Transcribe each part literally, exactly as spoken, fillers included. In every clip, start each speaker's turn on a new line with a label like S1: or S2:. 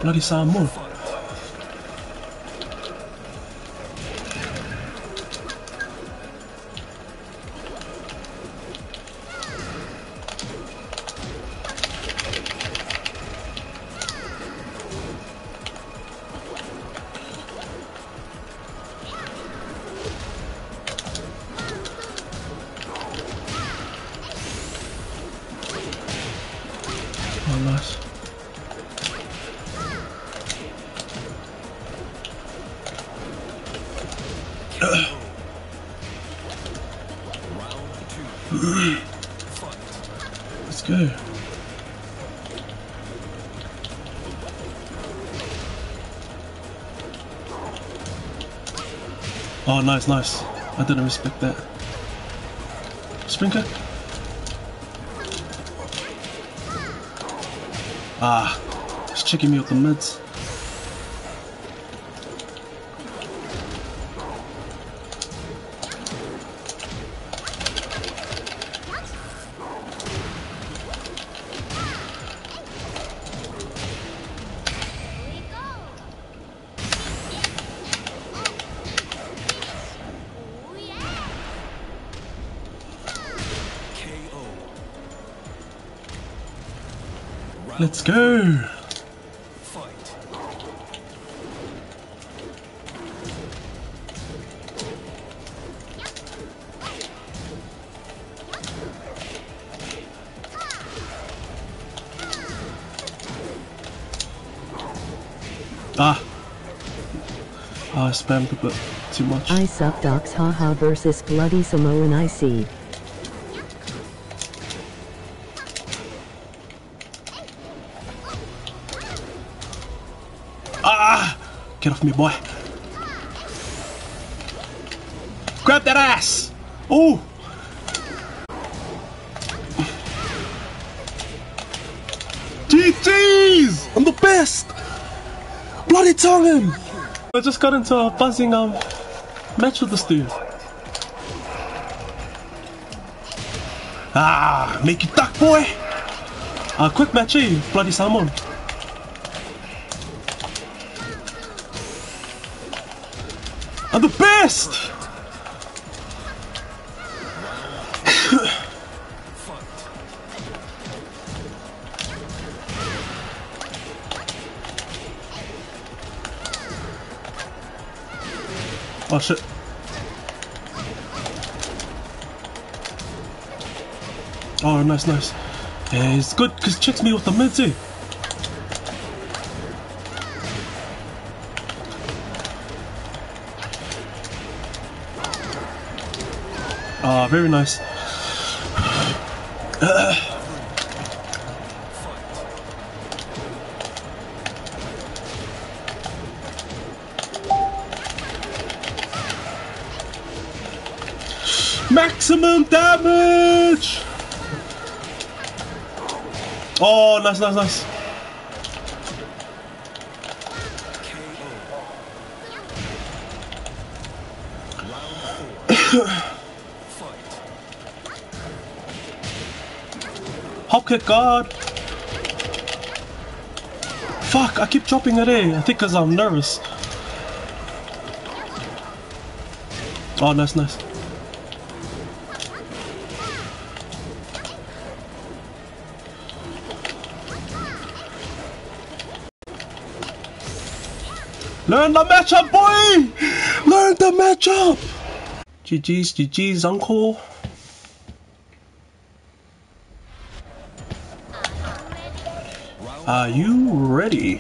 S1: bloody salmon. Oh, nice. Let's go. Oh, nice, nice. I didn't respect that. Sprinkler? Ah, he's checking me with the mids. Let's go! Ah! Ah, I spammed a bit too much.
S2: I suck docs haha versus Bloody Samoan I C.
S1: Ah! Get off me, boy. Grab that ass! Oh! G G's! I'm the best! Bloody tongue him! I just got into a buzzing um match with this dude. Ah! Make you duck, boy! Ah, uh, quick match, eh? Bloody salmon. I'm the best! Oh shit. Oh, nice, nice. Yeah, it's good because checks me with the mid too. Ah, very nice. Uh. Maximum damage! Oh, nice, nice, nice. Hop kick, God. Fuck, I keep dropping it in. I think because I'm nervous. Oh, nice, nice. Learn the matchup, boy! Learn the matchup! G G's, G G's, uncle. Are you ready?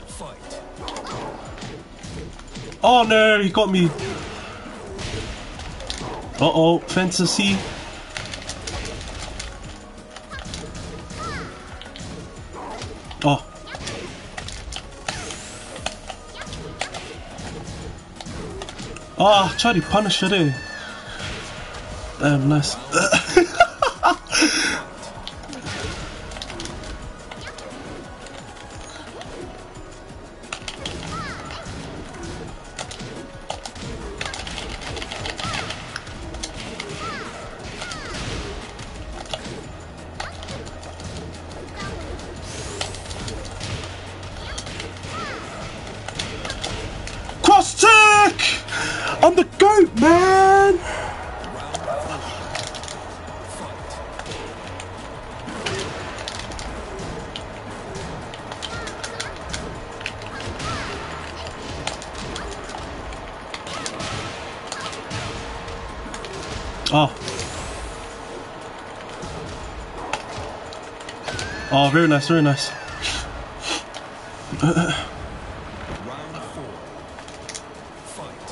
S1: Oh no, he got me. Uh oh, fantasy. Oh. Oh, try to punish it, eh? Damn, nice. I'm the GOAT, man! Oh. Oh, very nice, very nice.
S3: Round four. Fight.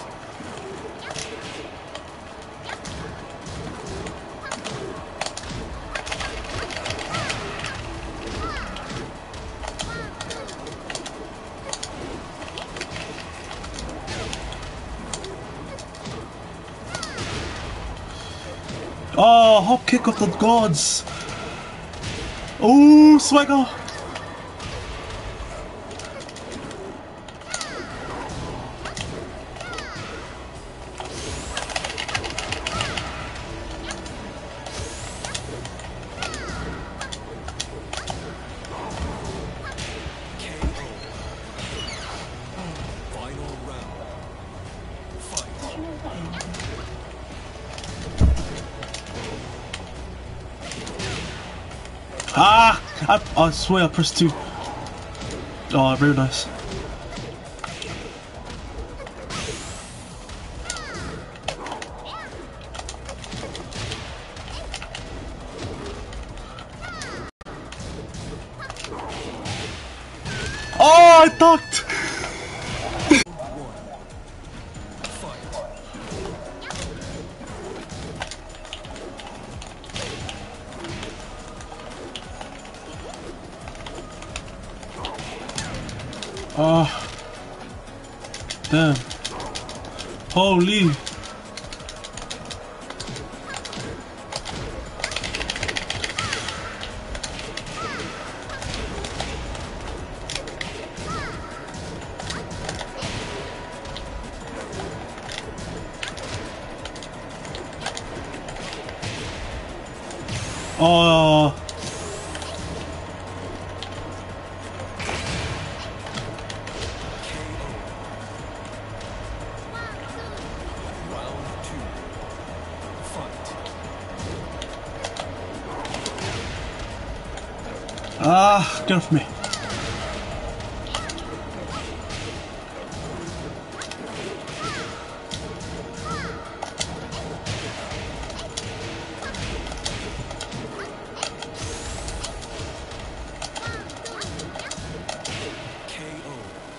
S1: Oh, hop kick of the gods. Oh, swagger.
S3: Final round. Fight.
S1: Ah! I, I swear I pressed two. Oh, very nice. Oh, I ducked! Oh, damn. Holy. Oh. Ah, get off me.
S3: K O.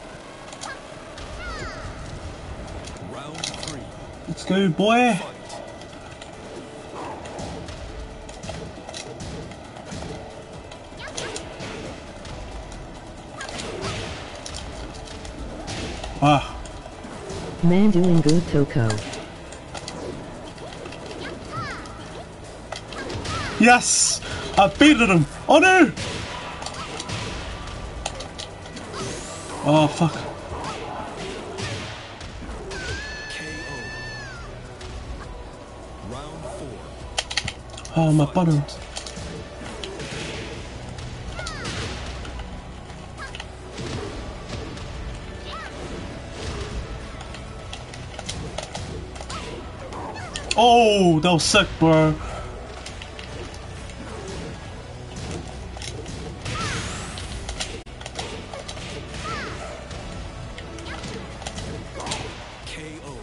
S3: Round three.
S1: Let's go, boy.
S3: Fight.
S1: Ah.
S2: Man doing good, Toko.
S1: Yes! I beated him! Oh no! Oh fuck.
S3: K O. Round four.
S1: Oh, my buttons. Oh, that was sick, bro.
S3: K O.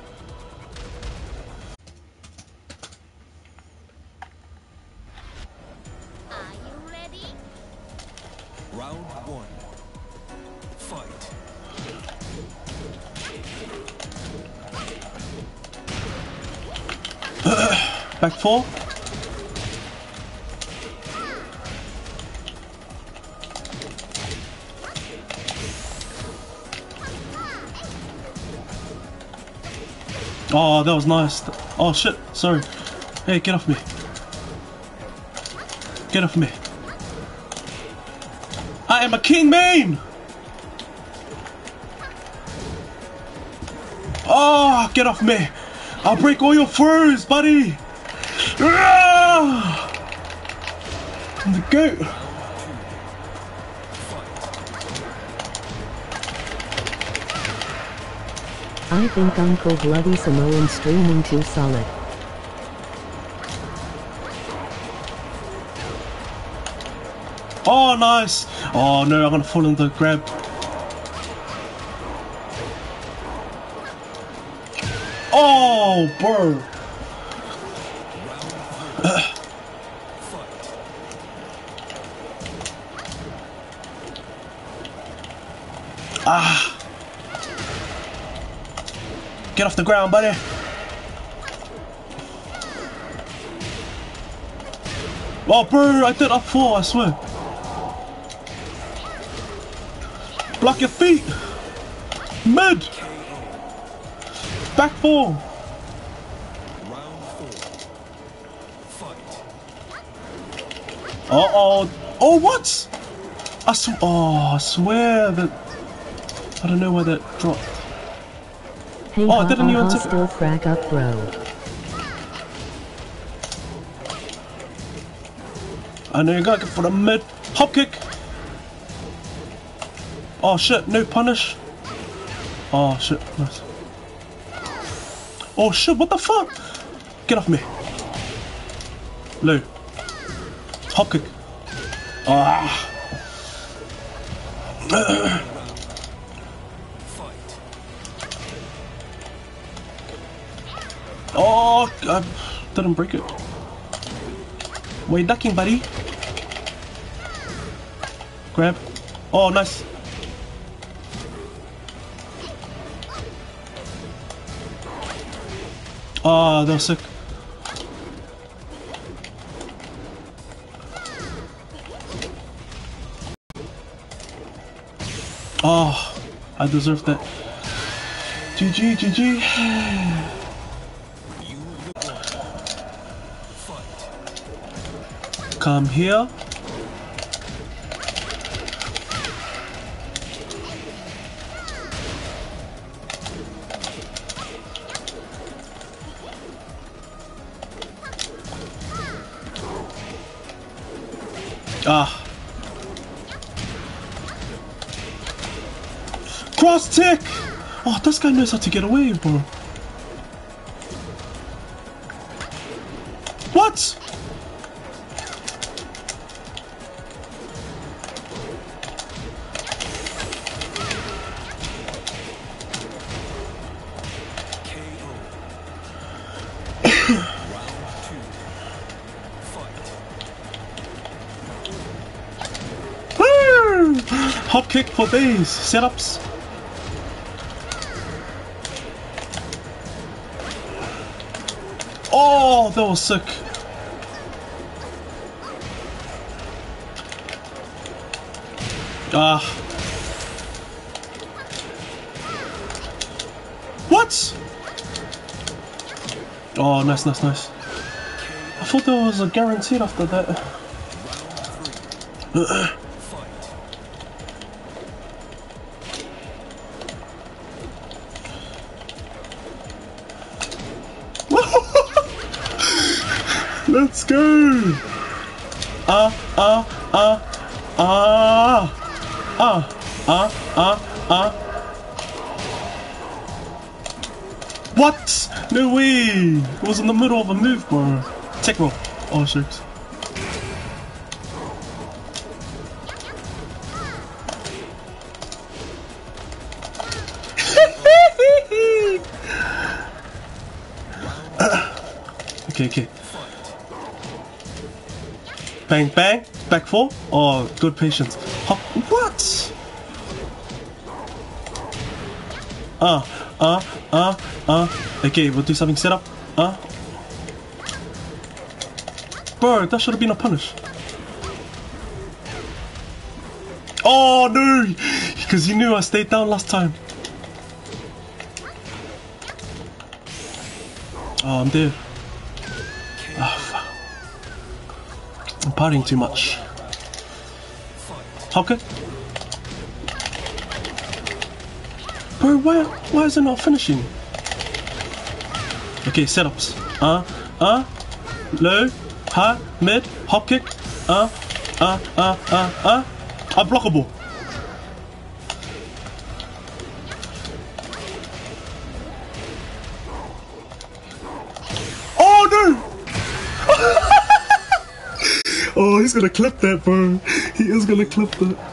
S4: Are you ready?
S3: Round one. Fight.
S1: Back four. Oh, that was nice. Oh shit, sorry. Hey, get off me. Get off me. I am a king main! Oh, get off me. I'll break all your furs, buddy. Ah! I'm the goat.
S2: I think Uncle Bloody Samoan streaming too solid.
S1: Oh, nice! Oh no, I'm gonna fall in the grab. Oh, bro! Ah! Get off the ground, buddy! Oh, bro, I did up four, I swear. Block your feet! Mid! Back four!
S3: Round four. Fight.
S1: Uh oh. Oh, what? I sw oh, I swear that. I don't know why that dropped.
S2: Hey,
S1: Oh, I
S2: ha,
S1: didn't
S2: ha,
S1: even
S2: ha,
S1: t-
S2: still crack up, bro.
S1: I know you gotta go for the mid hop kick. Oh shit, no punish. Oh shit, nice. Oh shit, what the fuck? Get off me. Low. Hop kick. Ah.
S3: Fight.
S1: Oh, I didn't break it. Wait, ducking, buddy. Grab. Oh, nice. Ah, oh, that was sick. Oh, I deserve that. G G, G G.
S3: You the one. Fight.
S1: Come here. Ah. Cross tick! Oh, this guy knows how to get away, bro. What?
S3: K O. Round two. Fight.
S1: Woo! Hop kick for days. Setups. Oh, that was sick. Ah. What? Oh, nice, nice, nice. I thought there was a guaranteed after that.
S3: Fight.
S1: Let's go! Ah, ah, ah, ah, ah, ah, ah, ah. What? No way! It was in the middle of a move, bro. Tech roll. Oh, shit. Okay, okay. Bang, bang, back four. Oh, good patience. Hop. What? Uh, uh, uh, uh. Okay, we'll do something set up. Uh. Bro, that should have been a punish. Oh no! Because you knew I stayed down last time. Oh, I'm dead. Oh, fuck. I'm partying too much. Okay. Bro, why, why is it not finishing? Okay, setups. Uh, uh, low, high, mid, hop kick. Uh, uh, uh, uh, uh. Unblockable. Oh, he's gonna clip that, bro. He is gonna clip that.